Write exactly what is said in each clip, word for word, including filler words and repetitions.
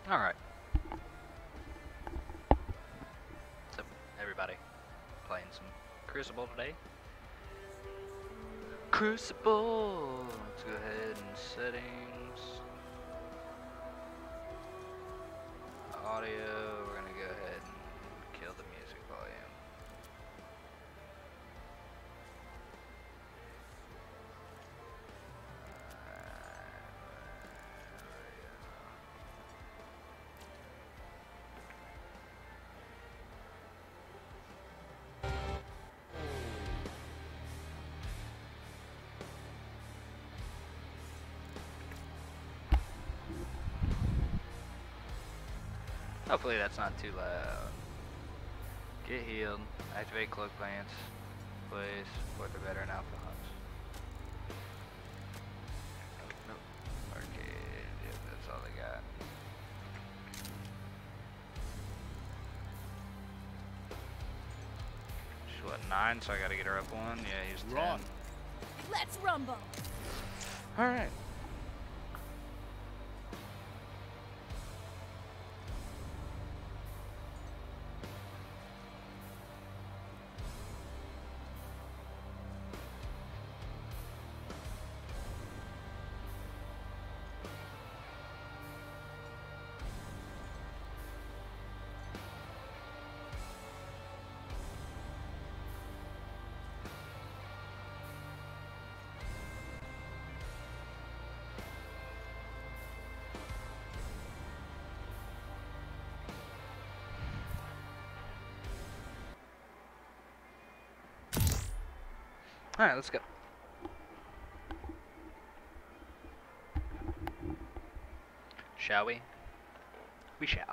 Alright. So, everybody playing some Crucible today. Crucible! Let's go ahead and settings. Audio, we're gonna go ahead and kill the music volume. Hopefully that's not too loud. Get healed. Activate cloak plants. Place. Support the veteran alpha hunts. Nope. Arcade. Yep, that's all they got. She's what, nine? So I gotta get her up one? Yeah, he's ten. Let's rumble. Alright. Alright, let's go. Shall we? We shall.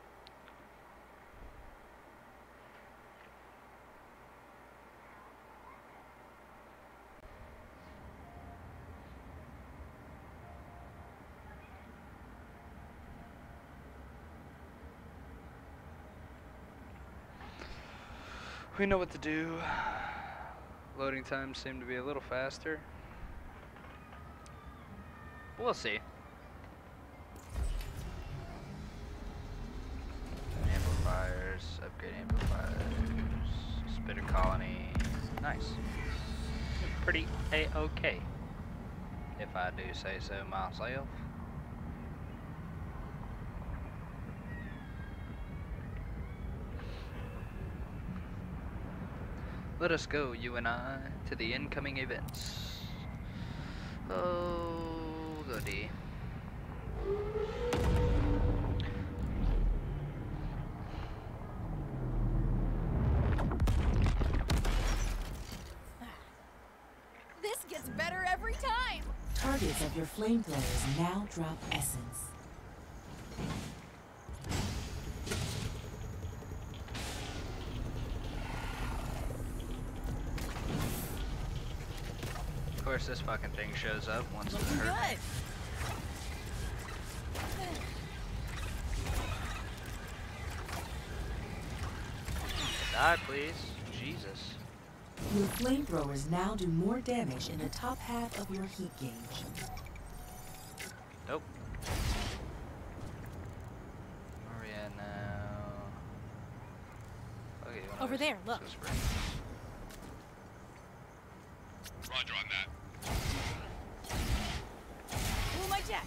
We know what to do. Loading times seem to be a little faster. We'll see. Amplifiers, upgrade amplifiers, spitter colony. Nice. Pretty a-okay, if I do say so myself. Let us go, you and I, to the incoming events. Oh, goody. This gets better every time. Targets of your flamethrowers now drop essence. Of course, this fucking thing shows up once it's Looking hurt. good. Die, please. Jesus. Your flamethrowers now do more damage in the top half of your heat gauge. Nope. Where are we at now? Okay, one of Over those- there, look. those springs. Roger on that. Pull my jets.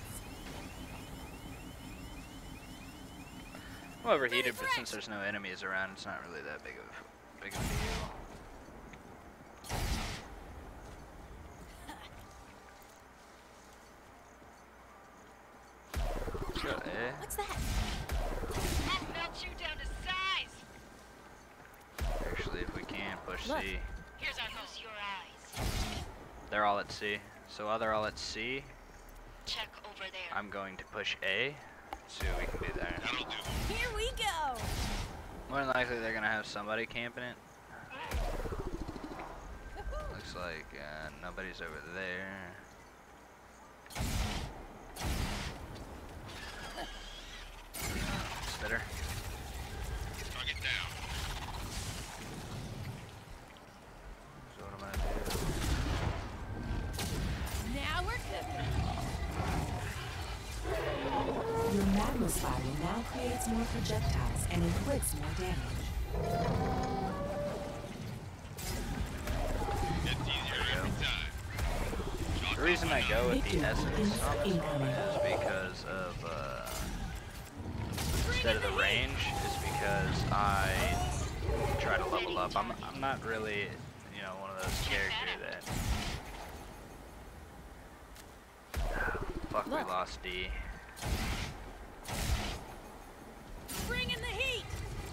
I'm overheated, but since there's no enemies around, it's not really that big of big of a deal. Let's go to A. What's that? That melts you down to size. Actually, if we can, push Look. C. Here's on those your eyes. They're all at C. So while they're all at C, Check over there. I'm going to push A. See what we can do there. That'll do. Here we go. More than likely, they're gonna have somebody camping it. Looks like uh, nobody's over there. Spitter. Target down. So what am I gonna do? Now we're cooking. Your magma spiral more projectiles and inflicts more damage. Gets easier every time. The reason I go with the Victory essence is on this one incoming. is because of, uh, instead of the range, is because I try to level up. I'm, I'm not really, you know, one of those characters that... Fuck, we lost D. Bring in the heat.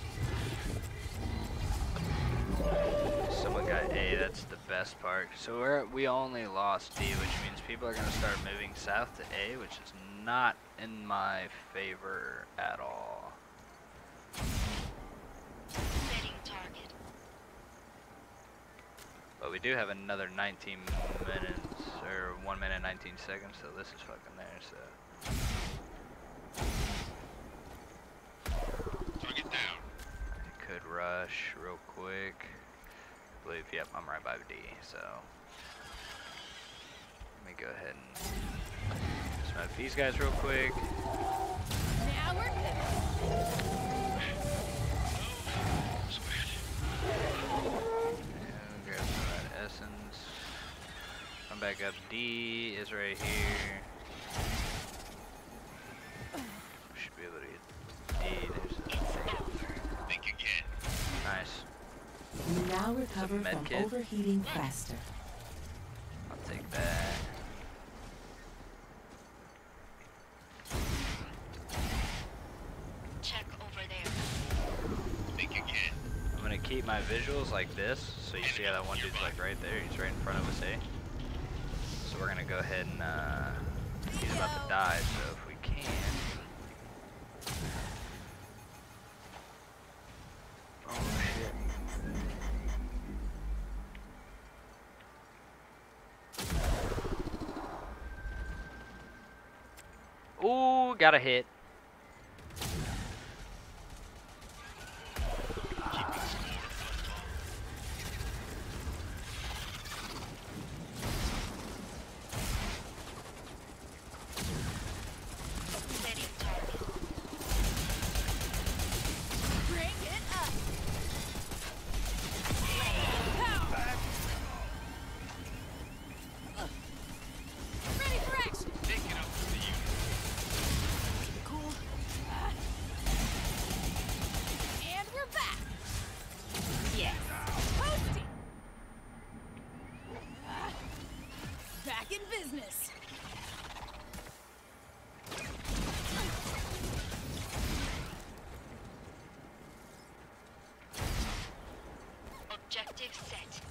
Someone got A, that's the best part. So we're, we only lost D, which means people are going to start moving south to A, which is not in my favor at all. Setting target. But we do have another nineteen minutes, or one minute nineteen seconds, so this is fucking there, so. Target down. I could rush real quick. I believe, yep, I'm right by D, so. Let me go ahead and smoke these guys real quick. Now we're good. And grab some of that essence. Come back up. D is right here. Should be able to get D. There's a Think again. nice. You now recover med from kit. overheating faster. I'll take that. Check over there. Think again. I'm gonna keep my visuals like this, so you see how that one dude's like right there. He's right in front of us, eh? So we're gonna go ahead and uh, he's about to die. So if we can. Oh shit. Ooh, got a hit. Setting target. Bring it up. Power. Ready for action. Take it up to the unit. Cool. And we're back. Yes. Posting. Back in business. Objective set.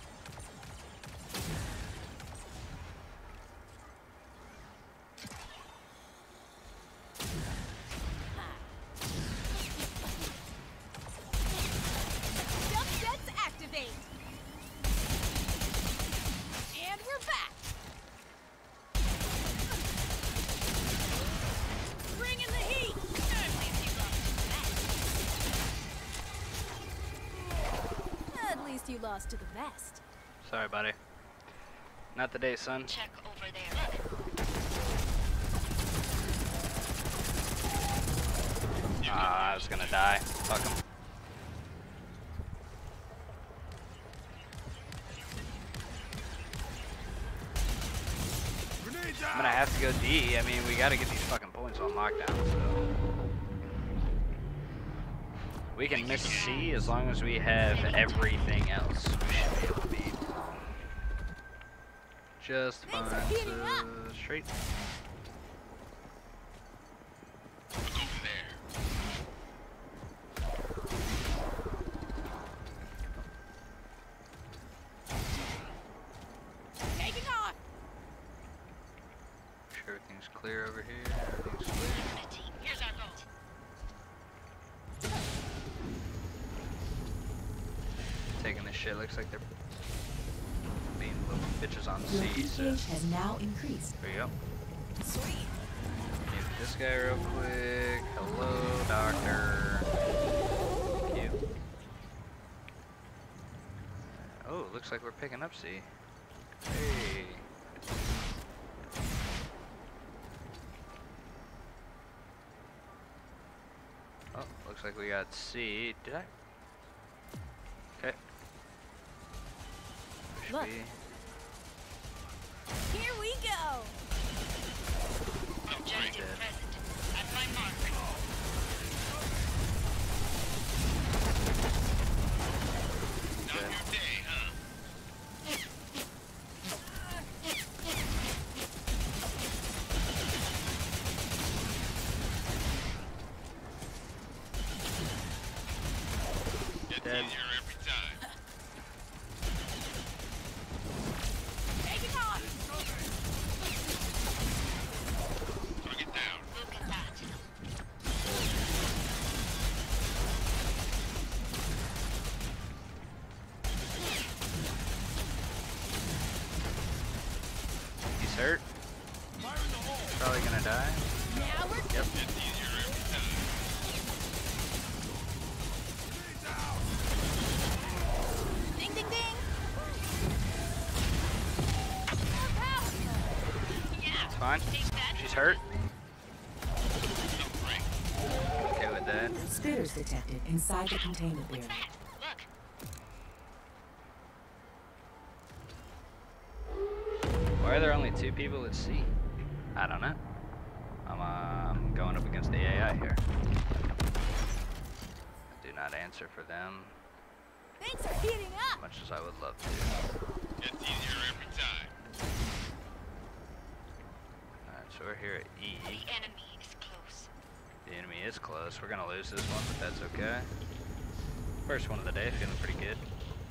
Jump jets activate. And we're back. Bring in the heat. At least you lost to the best. Sorry, buddy. Not the day, son. Check over there. Ah, I was gonna die. Fuck him. Grenade I'm down. gonna have to go D. I mean, we gotta get these fucking points on lockdown, so. We can miss C as long as we have everything else. We should be able to beat just fine. Things are heating up. So, straight. Look over there. Taking on. Sure everything's clear over here. Everything's clear. Unity. Here's our boat. Taking this shit. Looks like they're being little bitches on Your C. heat So gauge has now increased. there you go. Sweet. Get this guy real quick. Hello, doctor. Thank you. Oh, looks like we're picking up C. Hey. Oh, we got C. Did I? Okay. Should Look. be- Here we go. Objective dead. present. At my mark. Not your day, huh? Gets Dead. easier every time. Take it on. Target down. Look at that. He's hurt. Probably gonna die. Now we're Yep. Gets easier every time. ding ding ding. More power. Yeah. It's fine. Take that. She's hurt. Don't break. Okay with that. Spitters detected inside the containment What's barrier. that? Look. Why are there only two people at C? I don't know. I'm, uh, I'm going up against the A I here. Do not answer for them, Things are heating as up. much as I would love to. Gets easier every time. Alright, so we're here at E. The enemy is close. The enemy is close. We're gonna lose this one, but that's okay. First one of the day, feeling pretty good.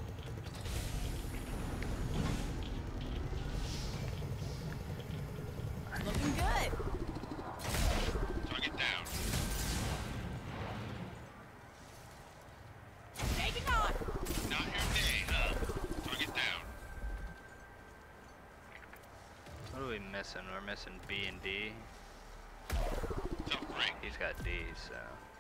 Looking good. Target down. Take it on. Not your day, huh? Target down. What are we missing? We're missing B and D. Tough break. He's got D, so.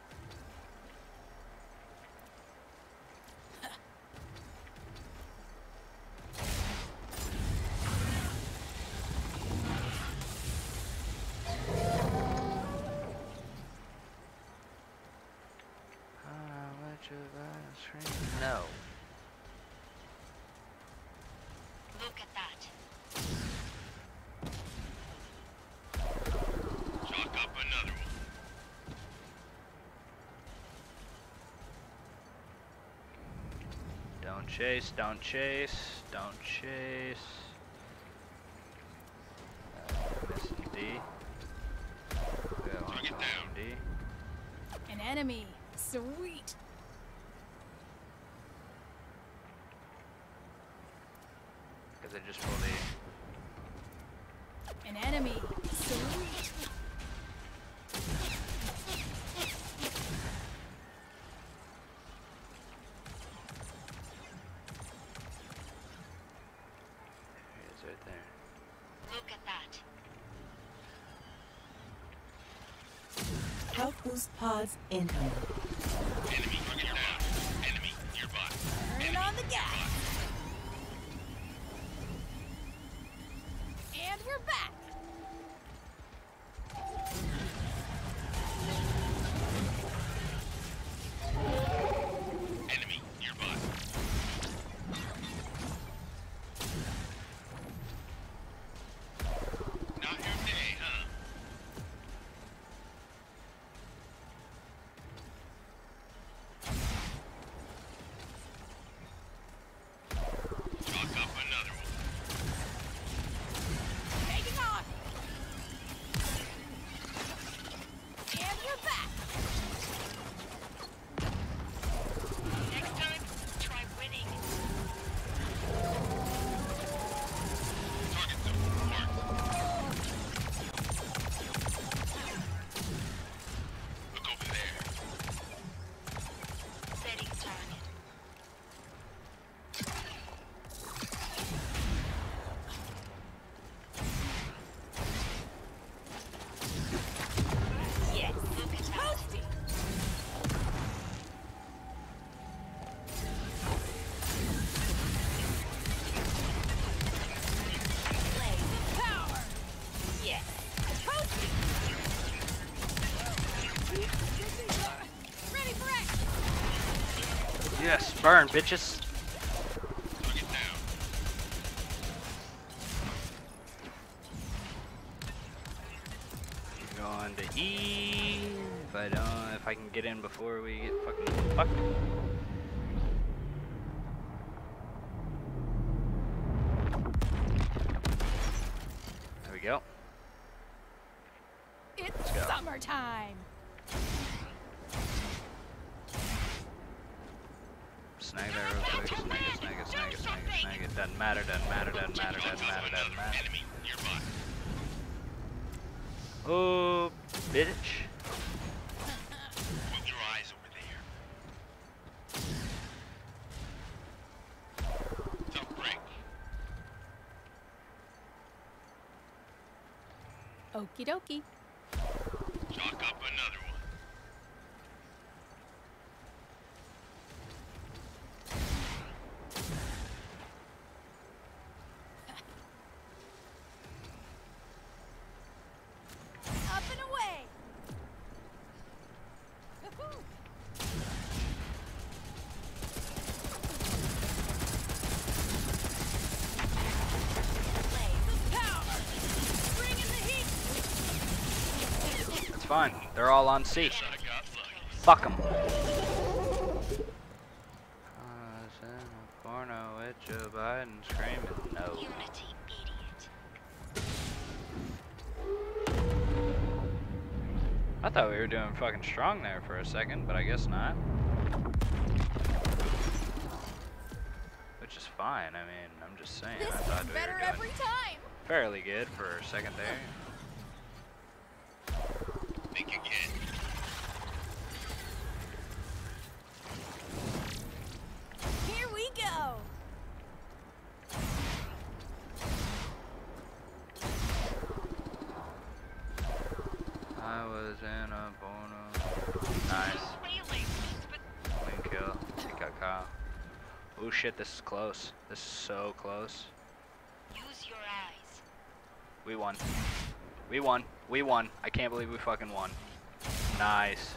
Ah, what you gonna scream? No. Look at that. Chalk up another one. Don't chase, don't chase, don't chase. Uh, missing D. We got one Target coming down. from D. An enemy. Sweet. Because I just pulled E. An enemy. Sweet. There he is right there. Look at that. Health boost pods incoming. Enemy target down. Enemy nearby. Turn on the gas. And we're back. Enemy nearby. Not your day, huh? Chalk up another one. Take it on. And we're back. Next time, try winning. Target zone marked. Look over there. Setting target. Yes, look at that. Toasty. Blaze power. Yes. Toasty. Ready for action. Yes, burn, bitches. Target down. Going to E. If I don't, if I can get in before we get fucking fucked. There we go. It's go. summertime. Snag that real quick. Snag it, snag it, snag it, snag it, snag it. Doesn't matter, doesn't matter, doesn't matter, doesn't matter, doesn't matter. Enemy nearby. Oh, bitch. Move your eyes over there. Tough break. Okie dokie. Chalk up another one. Up and away. Woohoo. Blaze of power. Bring in the heat. It's fine. They're all on C. I got lucky. Fuck them. I was in a porno with Joe Biden screaming no. Unity, idiot. I thought we were doing fucking strong there for a second, but I guess not. Which is fine. I mean, I'm just saying. This I thought gets we better were doing every time. fairly good for a second there. Think again. Here we go. I was in a porno. Nice. Really, but Clean kill. T K K. Oh shit, this is close. This is so close. use your eyes. We won. We won. We won. I can't believe we fucking won. Nice.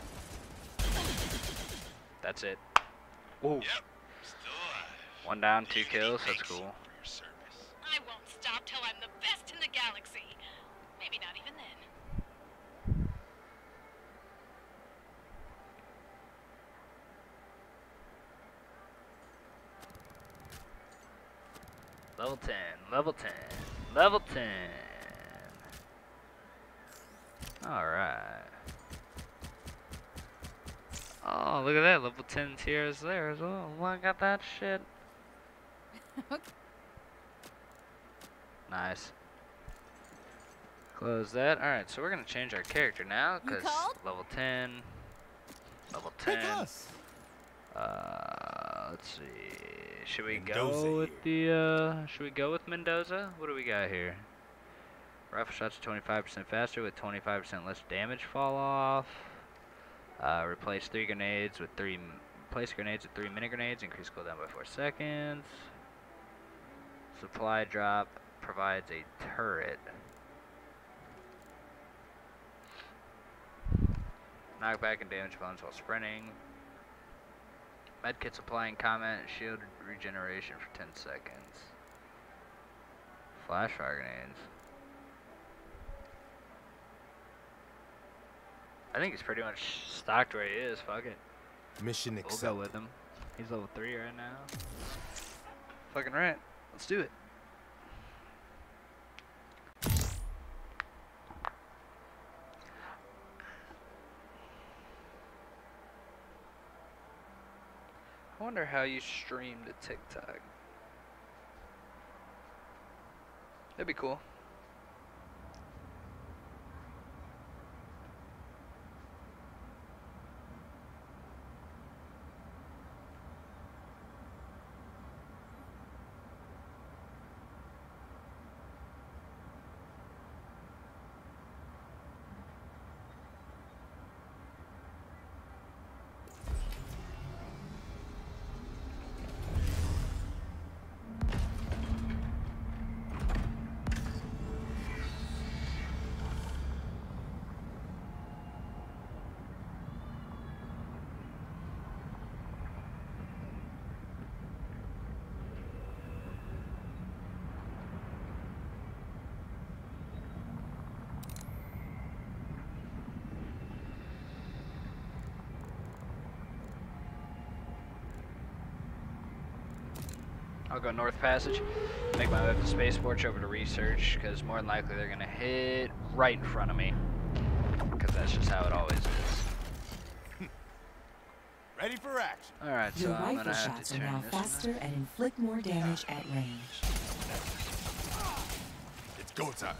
That's it. Woo. Yep. Still alive. One down, two Unity kills. That's thanks cool. you for your service. I won't stop till I'm the best in the galaxy. Maybe not even then. Level ten. Level ten. Level ten. Alright. Oh, look at that. Level ten tiers there as well. Oh, I got that shit. Nice. Close that. Alright, so we're going to change our character now You because called? level ten. Level ten. Uh, let's see. Should we Mendoza go with the, uh, should we go with Mendoza? What do we got here? Rifle shots are twenty-five percent faster with twenty-five percent less damage fall off. Uh, replace three grenades with three, replace grenades with three mini grenades, increase cooldown by four seconds. Supply drop provides a turret. Knockback and damage opponents while sprinting. Medkit supplying combat and shield regeneration for ten seconds. Flash fire grenades. I think he's pretty much stocked where he is. Fuck it. Mission We'll go accepted. with him. He's level three right now. Fucking right. Let's do it. I wonder how you stream to TikTok. That'd be cool. I'll go North Passage, make my way up to Spaceports over to Research, because more than likely they're going to hit right in front of me. Because that's just how it always is. Ready for action. Alright, so Your I'm rifle going to have shots to are turn now this faster and inflict more damage at range. It's go time.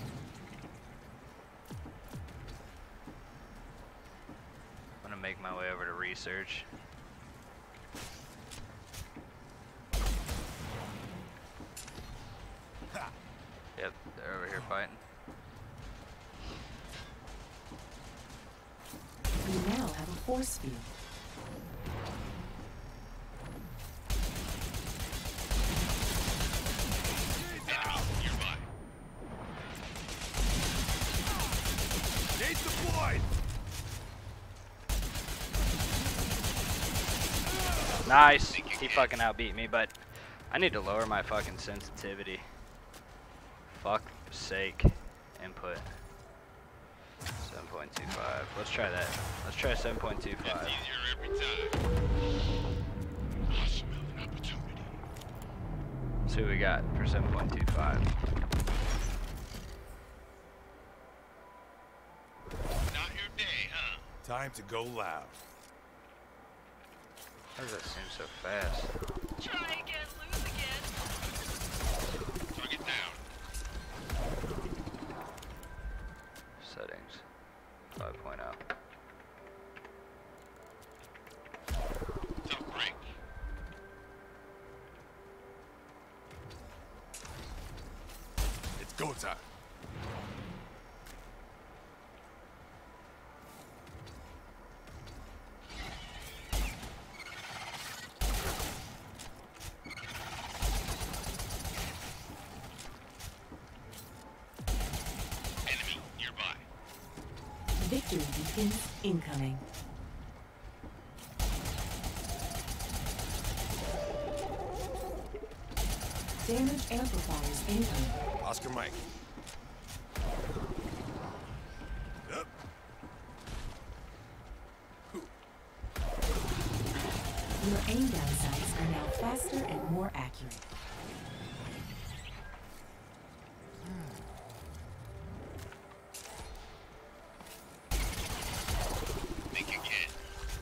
I'm going to make my way over to Research. Yep, they're over here fighting. You now have a force field. Enemy nearby. Grenade deployed. Nice! He fucking outbeat me, but I need to lower my fucking sensitivity. Fuck sake. Input. seven point two five. Let's try that. Let's try seven point two five. It's easier every time. I smell an opportunity. See what we got for seven point two five. Not your day, huh? Time to go loud. How does that seem so fast? Try again, lose again. Target down. Settings. five point oh. Tough break. It's go time. Enemy nearby. Victory beacons incoming. Damage amplifiers incoming. Oscar Mike. Yep. Your aim down sights are now faster and more accurate. Think again.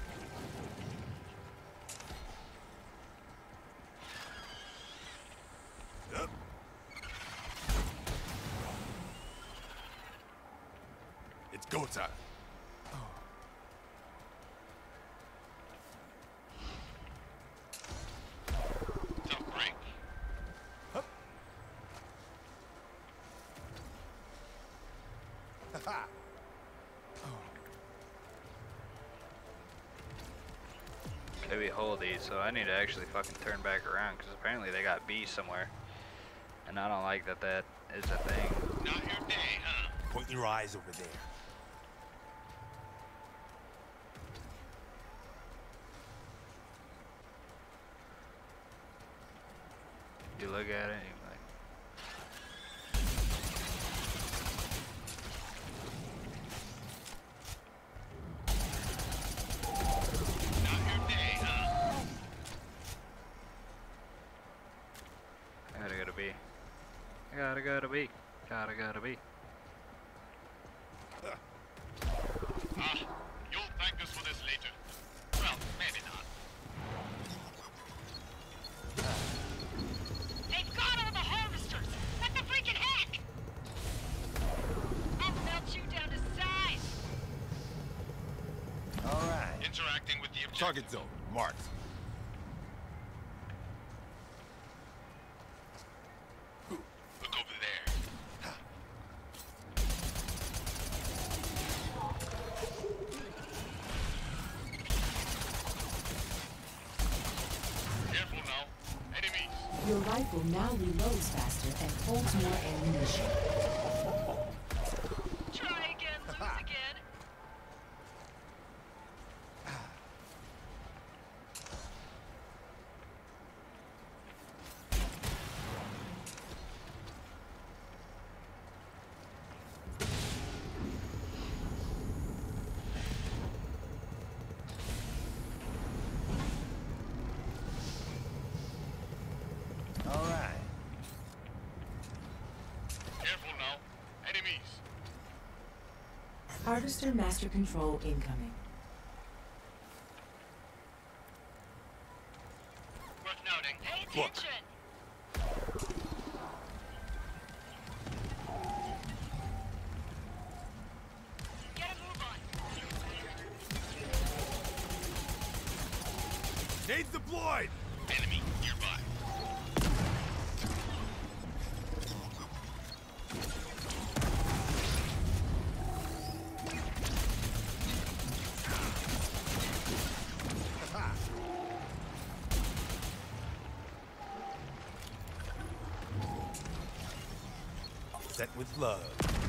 Yep. It's go time. Tough break. Hup. Ha-ha. Okay, we hold these, so I need to actually fucking turn back around, because apparently they got B somewhere. And I don't like that that is a thing. Not your day, huh? Point your eyes over there. You look at it, you're like, Not your day, huh? I gotta go to B. I gotta go to B. Gotta go to B. Ah, you'll thank us for this later. Well, maybe not. They've got all the harvesters. What the freaking heck? I'll melt you down to size. All right. Interacting with the objective. Target zone marked. Look over there. Careful now. Enemies. Your rifle now reloads faster and holds more ammunition. Try again, lose again. Harvester Master Control incoming. Worth noting. Pay Look. attention. Get a move on. Nades deployed! Enemy nearby. Set with love.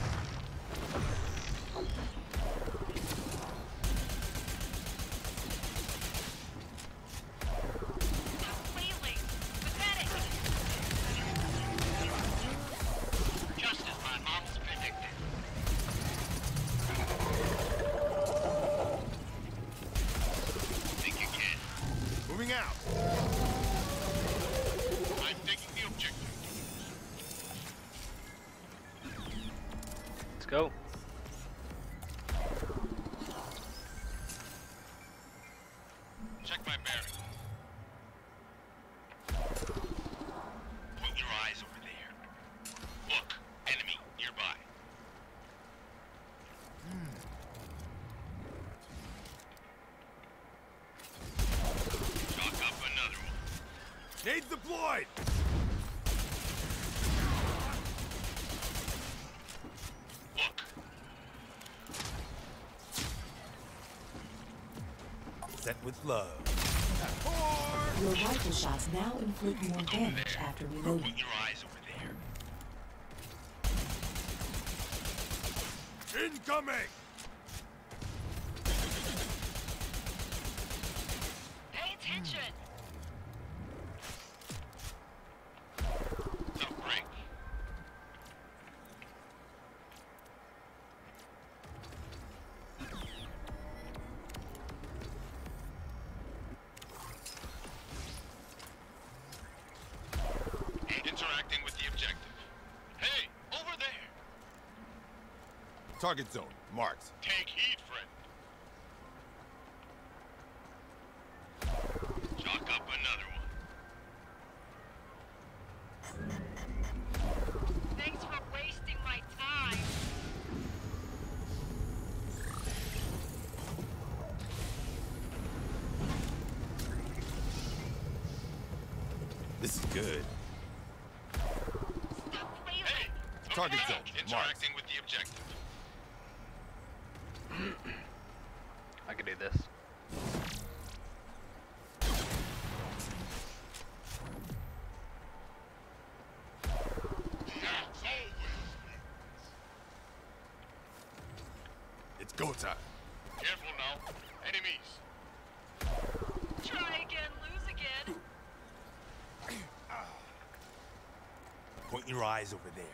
Wheeling. Pathetic. Just as my models predicted. Think again. Moving out. I'm taking the objective. Let's go. Check my bearing. Put your eyes over there. Look, enemy nearby. Chalk up another one. Nades deployed! Look. Set with love. Your rifle shots now inflict more damage after reloading. Put your eyes over there. Incoming! Pay attention. No break. Interacting with the objective. Hey, over there! Target zone, marked. Take heed, friend. Chalk up another one. Thanks for wasting my time. This is good. Stop wheeling. Hey, target zone, interacting with the objective. I can do this. It's go time. Careful now. Enemies. Try again, lose again. Point your eyes over there.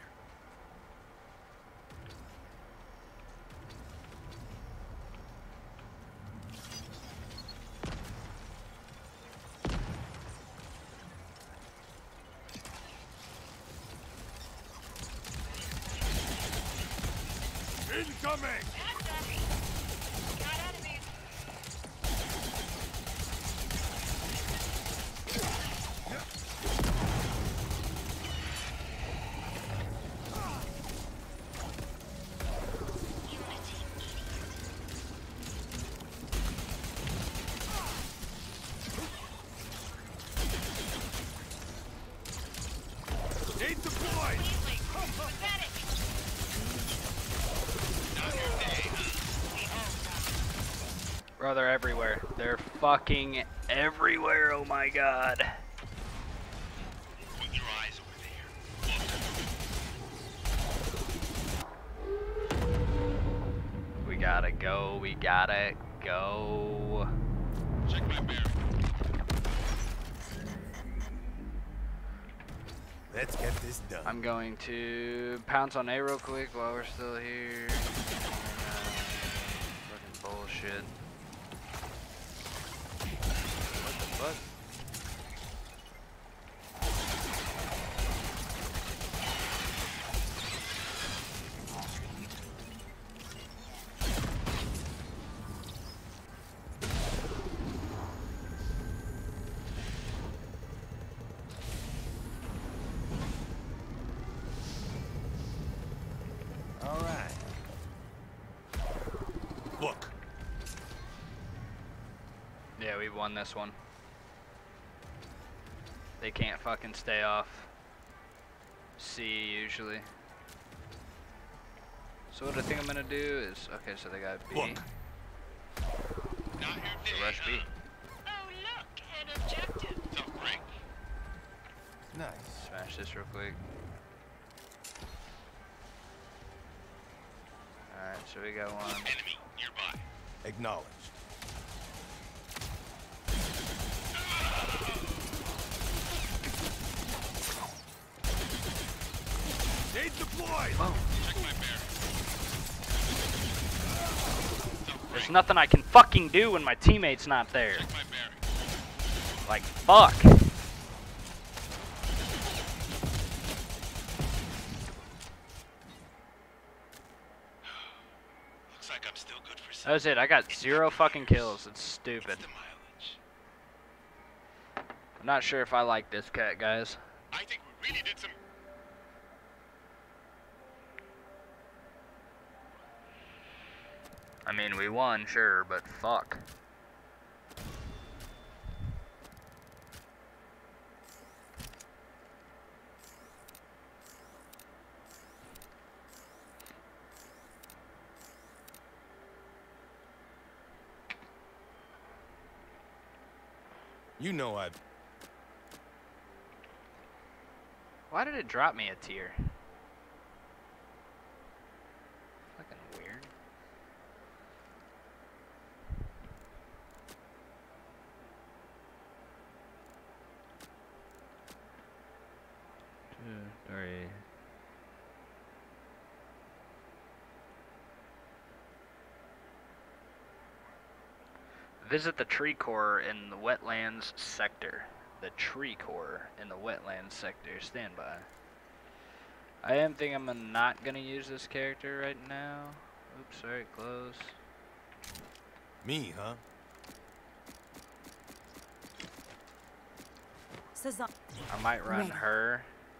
Incoming! That's heavy. Got enemies. Nades deployed! Wheeling. Pathetic. Not your day, huh? We all die. Bro, they're everywhere. They're fucking everywhere. Oh my god. Put your eyes over there. We gotta go. We gotta go. Check my bearing. Let's get this done. I'm going to pounce on A real quick while we're still here. Uh, fucking bullshit. What the fuck? we won this one. They can't fucking stay off C usually. So what I think I'm gonna do is, okay, so they got B. Look. Not your day, So rush B. huh? Oh, look, an objective. So great. Nice. Smash this real quick. Alright, so we got one. Enemy nearby. Acknowledged. Nade deployed! Oh. Check my bearing. So There's great. nothing I can fucking do when my teammate's not there. Check my bearing. Like, fuck. Looks like I'm still good for That some. was it. I got zero fucking kills. It's stupid. It's the mileage. I'm not sure if I like this cat, guys. I think we really did some. I mean, we won, sure, but fuck. You know I. Why did it drop me a tier? Fucking weird. Two, three. Visit the tree core in the wetlands sector. The tree core in the wetlands sector. Stand by. I am thinking I'm not gonna use this character right now. Oops, sorry, close. Me, huh? Sazan. I might run Ready. her.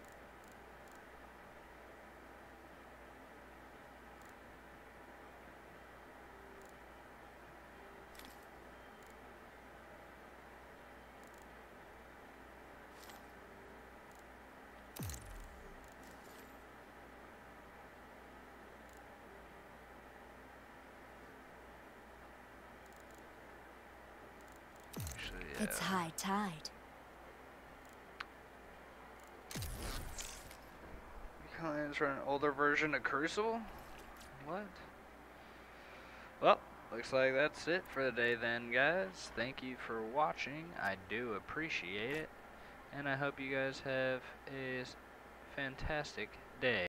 Actually, yeah. It's high tide. Clients run an older version of Crucible? What? Well, looks like that's it for the day then, guys. Thank you for watching. I do appreciate it. And I hope you guys have a fantastic day.